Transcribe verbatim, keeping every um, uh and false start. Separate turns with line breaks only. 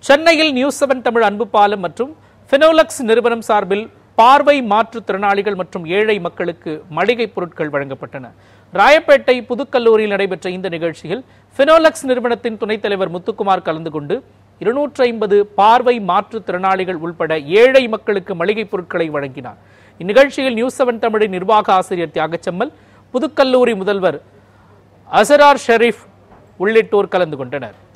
சென்னையில் news seven Tamil அன்பு பாலம் மற்றும் பினோலெக்ஸ் நிறுவனம் சார்பில் பார்வை மாற்றுத்திறனாளிகள் மற்றும் ஏழை மக்களுக்கு மளிகை பொருட்கள் வழங்கப்பட்டன. ராயப்பேட்டை புதுக்கல்லூரியில் நடைபெற்ற இந்த நிகழ்ச்சியில் பினோலெக்ஸ் நிறுவனத்தின் துணைத் தலைவர் முத்துக்குமார் கலந்து கொண்டு இருநூற்றி ஐம்பது பார்வை மாற்றுத்திறனாளிகள் உள்பட ஏழை மக்களுக்கு மளிகை பொருட்களை வழங்கினார். இந்நிகழ்ச்சியில் நியூஸ் செவன் தமிழின் நிர்வாக ஆசிரியர் தியாகச்சம்மல், புதுக்கல்லூரி முதல்வர் அசரார் ஷெரீப் உள்ளிட்டோர் கலந்து கொண்டனர்.